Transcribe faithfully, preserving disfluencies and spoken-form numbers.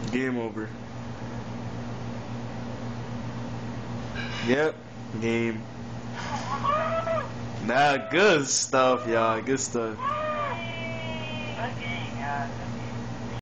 Game over. Yep, game. Nah, good stuff, y'all. Good stuff.